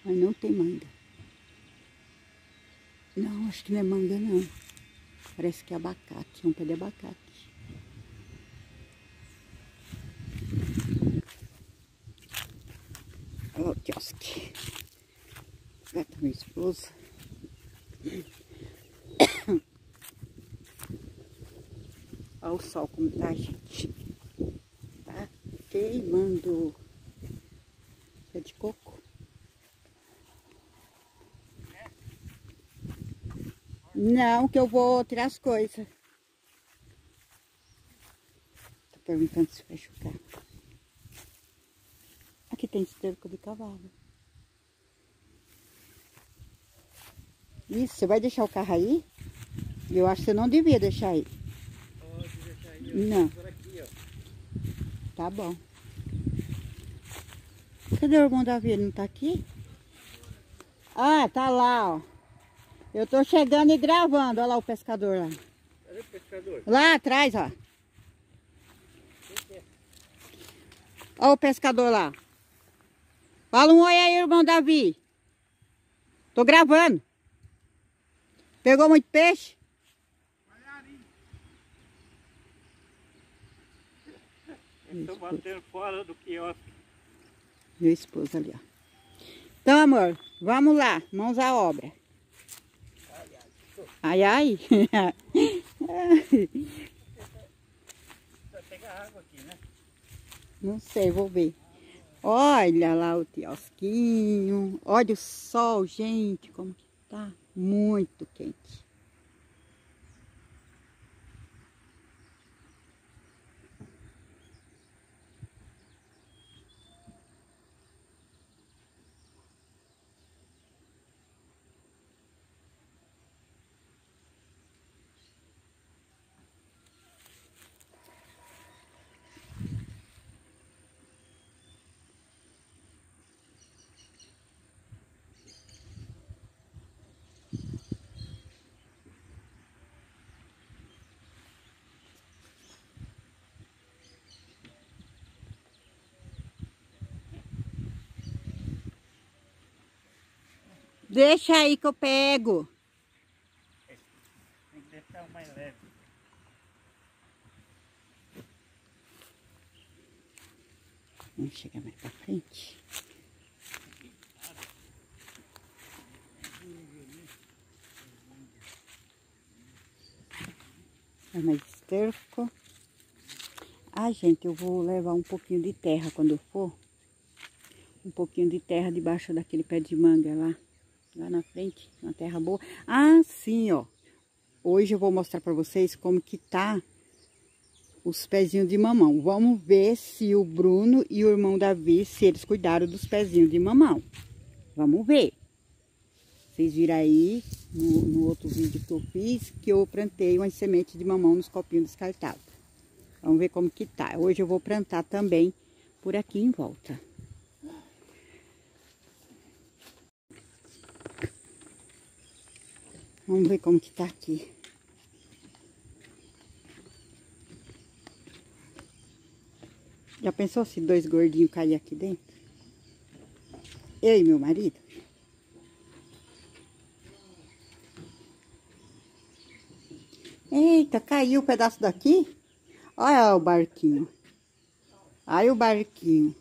Mas não tem manga. Não, acho que não é manga não. Parece que é abacate, um pé de abacate. Olha o quiosque. Gata, minha esposa. Olha o sol como tá, gente. Tá queimando. Pé de coco. Não, que eu vou tirar as coisas. Tô perguntando se vai chocar. Aqui tem esterco de cavalo. Isso, você vai deixar o carro aí? Eu acho que você não devia deixar aí. Pode deixar aí, não. Por aqui, ó. Tá bom. Cadê o irmão Davi? Ele não tá aqui? Ah, tá lá, ó. Eu tô chegando e gravando. Olha lá o pescador lá. Cadê o pescador? Lá atrás, ó. Olha o pescador lá. Fala um oi aí, irmão Davi. Tô gravando. Pegou muito peixe? Estou batendo fora do quiosque. Meu esposo ali, ó. Então, amor, vamos lá. Mãos à obra. Ai, ai. Vai pegar água aqui, né? Não sei, vou ver. Olha lá o quiosquinho. Olha o sol, gente, como que tá. Muito quente. Deixa aí que eu pego. Tem que deixar mais leve. Vamos chegar mais pra frente. É mais esterco. Ah, gente, eu vou levar um pouquinho de terra quando eu for. Um pouquinho de terra debaixo daquele pé de manga lá. Lá na frente, uma terra boa. Ah, sim, ó. Hoje eu vou mostrar pra vocês como que tá os pezinhos de mamão. Vamos ver se o Bruno e o irmão Davi, se eles cuidaram dos pezinhos de mamão. Vamos ver. Vocês viram aí no outro vídeo que eu fiz, que eu plantei umas sementes de mamão nos copinhos descartados. Vamos ver como que tá. Hoje eu vou plantar também por aqui em volta. Vamos ver como que tá aqui. Já pensou se dois gordinhos caírem aqui dentro? Eu e meu marido? Eita, caiu um pedaço daqui. Olha o barquinho. Olha o barquinho.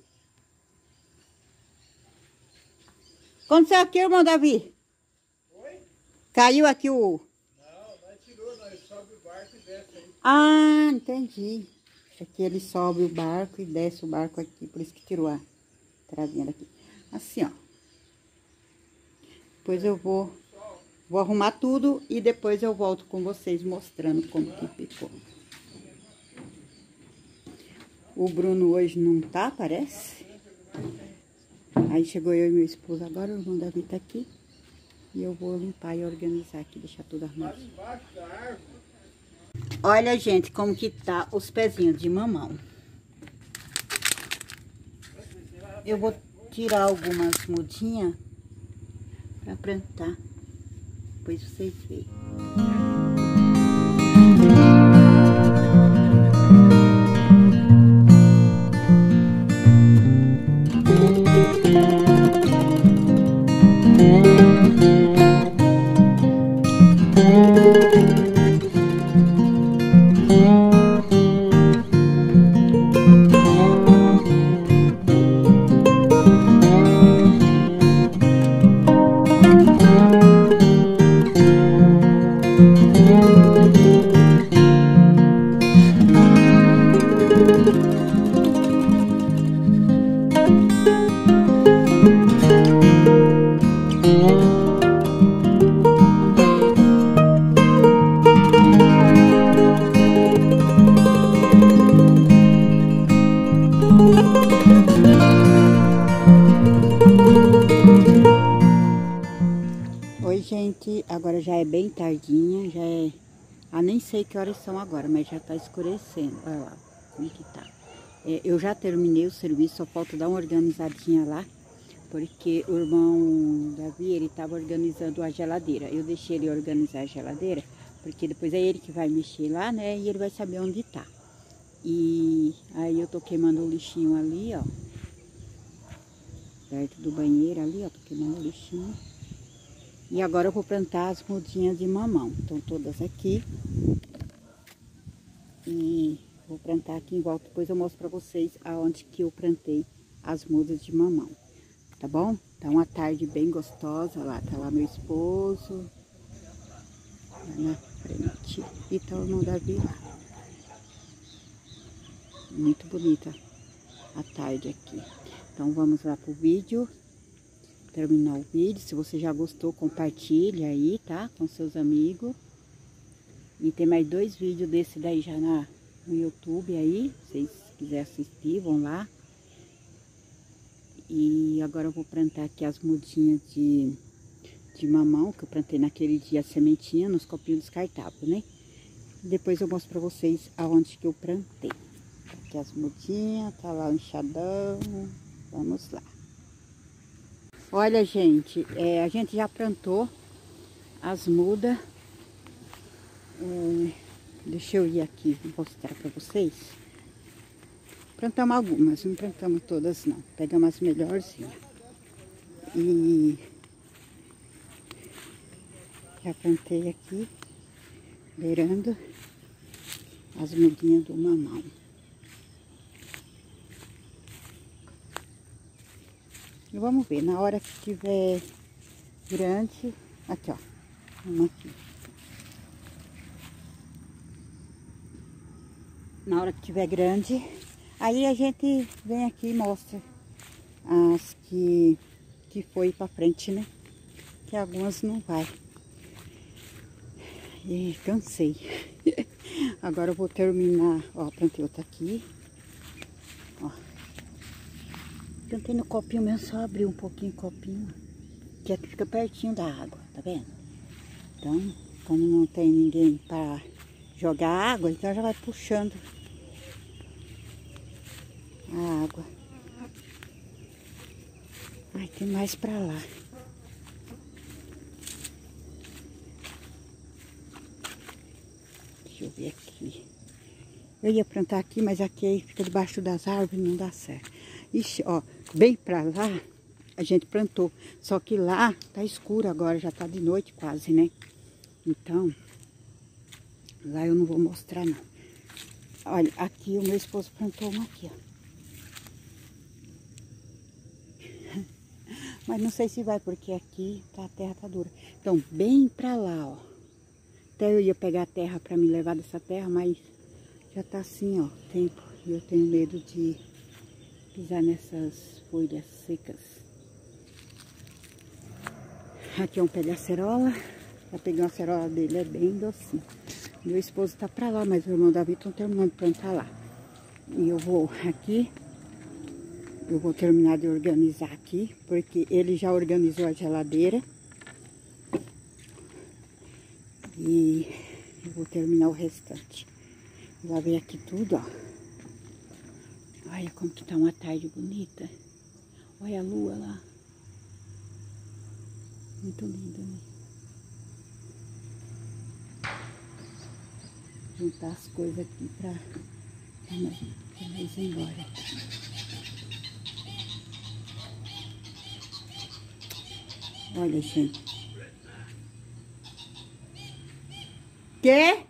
Aconteceu aqui, irmão Davi? Oi? Caiu aqui o... Não, nós tirou, nós sobe o barco e desce aí. Ah, entendi. Aqui ele sobe o barco e desce o barco aqui, por isso que tirou a travinha daqui. Assim, ó. Depois eu vou arrumar tudo e depois eu volto com vocês mostrando como que ficou. O Bruno hoje não tá, parece. Aí chegou eu e meu esposo agora, o irmão Davi tá aqui. E eu vou limpar e organizar aqui, deixar tudo arrumado. Olha, gente, como que tá os pezinhos de mamão. Eu vou tirar algumas mudinhas pra plantar. Depois vocês veem. Oi, gente, agora já é bem tardinha, já é... Ah, nem sei que horas são agora, mas já tá escurecendo. Olha lá, como que tá. Eu já terminei o serviço, só falta dar uma organizadinha lá, porque o irmão Davi, ele tava organizando a geladeira. Eu deixei ele organizar a geladeira, porque depois é ele que vai mexer lá, né, e ele vai saber onde tá. E aí eu tô queimando o lixinho ali, ó, perto do banheiro ali, ó, tô queimando o lixinho. E agora eu vou plantar as mudinhas de mamão. Estão todas aqui. E vou plantar aqui em volta. Depois eu mostro pra vocês aonde que eu plantei as mudas de mamão. Tá bom? Tá uma tarde bem gostosa lá. Tá lá meu esposo. Lá na frente. E tá o irmão Davi lá. Muito bonita a tarde aqui. Então vamos lá pro vídeo. Terminar o vídeo. Se você já gostou, compartilha aí, tá? Com seus amigos. E tem mais 2 vídeos desse daí já no YouTube aí. Se vocês quiserem assistir, vão lá. E agora eu vou plantar aqui as mudinhas de mamão, que eu plantei naquele dia a sementinha nos copinhos descartáveis, né? E depois eu mostro pra vocês aonde que eu plantei. Aqui as mudinhas, tá lá o enxadão. Vamos lá. Olha, gente, a gente já plantou as mudas. Deixa eu ir aqui mostrar para vocês. Plantamos algumas, não plantamos todas não. Pegamos as melhorzinhas. E já plantei aqui, beirando as mudinhas do mamão. E vamos ver, na hora que tiver grande, aqui ó, vamos aqui. Na hora que tiver grande, aí a gente vem aqui e mostra as que foi pra frente, né? Que algumas não vai. E cansei. Agora eu vou terminar, ó, plantei outra aqui. Ó. Plantei no copinho mesmo, só abri um pouquinho o copinho. Que aqui fica pertinho da água, tá vendo? Então, como não tem ninguém para jogar água, então já vai puxando a água. Ai, tem mais pra lá. Deixa eu ver aqui. Eu ia plantar aqui, mas aqui fica debaixo das árvores, não dá certo. Ixi, ó, bem pra lá a gente plantou. Só que lá tá escuro agora, já tá de noite quase, né? Então, lá eu não vou mostrar não. Olha, aqui o meu esposo plantou uma aqui, ó. Mas não sei se vai, porque aqui a terra tá dura. Então, bem pra lá, ó. Até eu ia pegar a terra pra me levar dessa terra, mas já tá assim, ó, tempo. E eu tenho medo de pisar nessas folhas secas. Aqui é um pé de acerola. Já peguei uma acerola dele, é bem docinho. Meu esposo tá pra lá, mas o irmão Davi estão terminando de plantar lá. E eu vou aqui. Eu vou terminar de organizar aqui, porque ele já organizou a geladeira. E eu vou terminar o restante. Já veio aqui tudo, ó. Olha como que tá uma tarde bonita. Olha a lua lá. Muito linda, né? Juntar as coisas aqui pra nós ir embora. Olha, gente. Quê?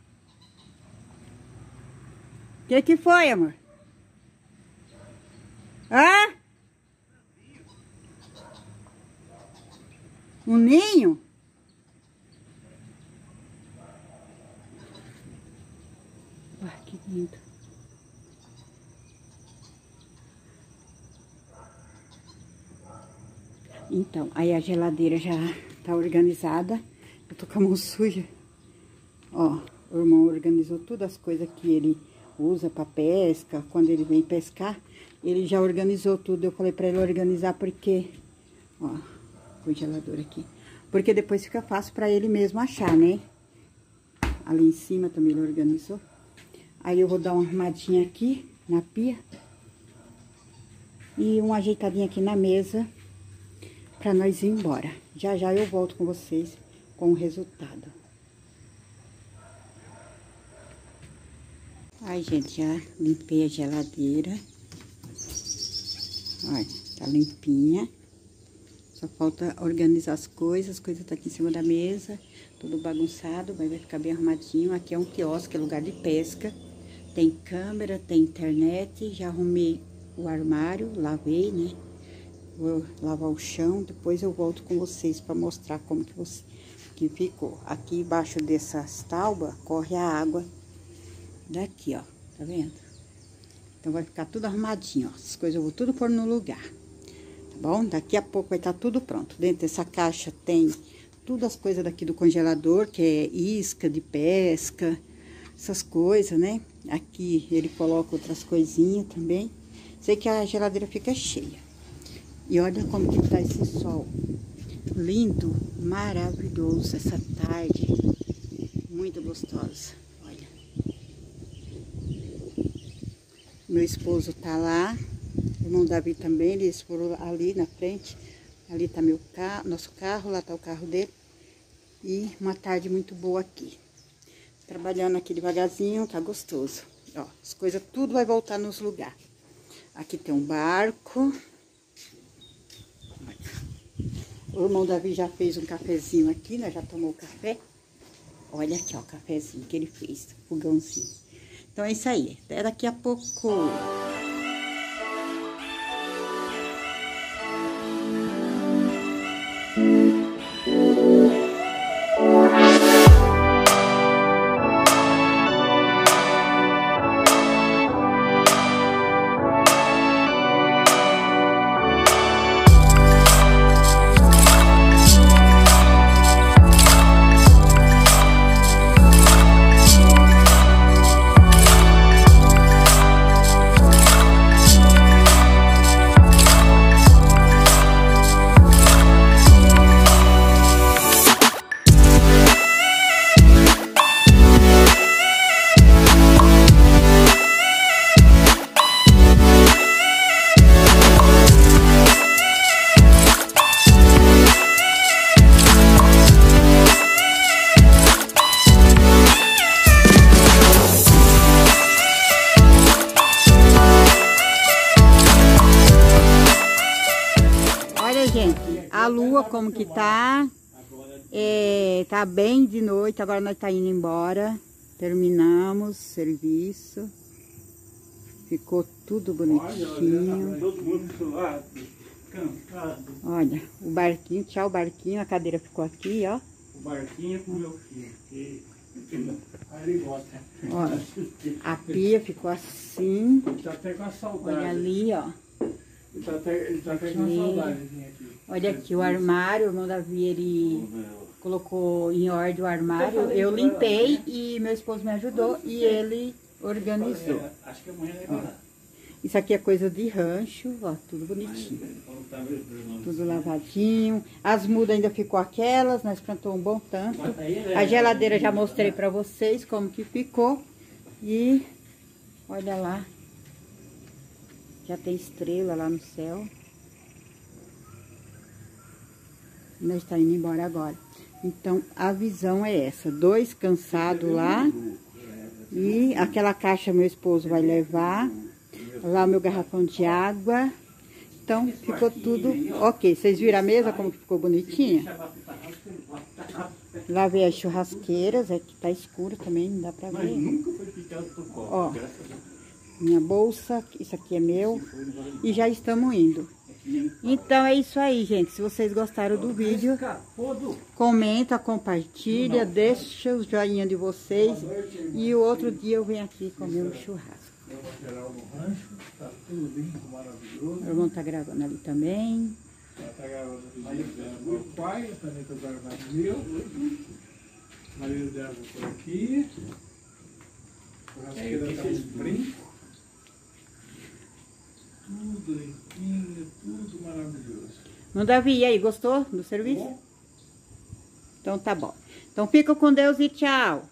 Que foi, amor? Hã? Um ninho? Ué, que lindo. Então, aí a geladeira já tá organizada. Eu tô com a mão suja. Ó, o irmão organizou todas as coisas que ele usa pra pesca. Quando ele vem pescar, ele já organizou tudo. Eu falei pra ele organizar porque... Ó, congelador aqui. Porque depois fica fácil pra ele mesmo achar, né? Ali em cima também ele organizou. Aí eu vou dar uma arrumadinha aqui na pia. E uma ajeitadinha aqui na mesa. Pra nós ir embora. Já já eu volto com vocês com o resultado. Ai, gente, já limpei a geladeira. Olha, tá limpinha. Só falta organizar as coisas tá aqui em cima da mesa. Tudo bagunçado, mas vai ficar bem arrumadinho. Aqui é um quiosque, é lugar de pesca. Tem câmera, tem internet. Já arrumei o armário, lavei, né? Vou lavar o chão, depois eu volto com vocês para mostrar como que ficou. Aqui embaixo dessas taubas corre a água daqui, ó, tá vendo? Então vai ficar tudo arrumadinho, ó. Essas coisas eu vou tudo pôr no lugar, tá bom? Daqui a pouco vai estar tudo pronto. Dentro dessa caixa tem tudo as coisas daqui do congelador, que é isca de pesca, essas coisas, né? Aqui ele coloca outras coisinhas também. Sei que a geladeira fica cheia. E olha como que tá esse sol. Lindo, maravilhoso essa tarde. Muito gostosa. Olha. Meu esposo tá lá. O irmão Davi também. Eles foram ali na frente. Ali tá meu carro, nosso carro. Lá tá o carro dele. E uma tarde muito boa aqui. Trabalhando aqui devagarzinho. Tá gostoso. Ó, as coisas tudo vai voltar nos lugares. Aqui tem um barco. O irmão Davi já fez um cafezinho aqui, né? Já tomou o café. Olha aqui, ó, o cafezinho que ele fez, fogãozinho. Então é isso aí, até daqui a pouco. A lua como que tá, tá bem de noite, agora nós tá indo embora, terminamos o serviço, ficou tudo bonitinho. Todo mundo lá, cansado. Olha, o barquinho, tchau barquinho, a cadeira ficou aqui, ó. O barquinho com meu filho, que ele gosta. Olha, a pia ficou assim, Ele tá até com a saudade. olha ali, ó. Ele tá até com a saudade aqui. Olha aqui o armário, o irmão Davi, ele colocou em ordem o armário. Eu limpei e meu esposo me ajudou e ele organizou. Acho que amanhã vai lá. Isso aqui é coisa de rancho, ó, tudo bonitinho. Tudo lavadinho. As mudas ainda ficou aquelas, nós plantamos um bom tanto. A geladeira já mostrei pra vocês como que ficou. E olha lá. Já tem estrela lá no céu. Nós estamos indo embora agora. Então, a visão é essa. 2 cansados lá. E aquela caixa meu esposo vai levar. Lá o meu garrafão de água. Então, ficou tudo ok. Vocês viram a mesa como que ficou bonitinha? Lavei as churrasqueiras, aqui tá escuro também, não dá pra ver. Mas nunca foi picado por cobra, Ó, graças a Deus. minha bolsa, isso aqui é meu. E já estamos indo. Então é isso aí, gente. Se vocês gostaram do vídeo, comenta, compartilha, deixa o joinha de vocês. E o outro dia eu venho aqui comer um churrasco. Tá tudo lindo, maravilhoso. O irmão tá gravando ali também. Ela tá gravando o vídeo dela, meu pai, eu também tô gravando o meu. O marido dela por aqui. O rasqueira tá um brinco. Tudo limpinho, tudo maravilhoso. Não, Davi, e aí, gostou do serviço? Então tá bom. Então fica com Deus e tchau.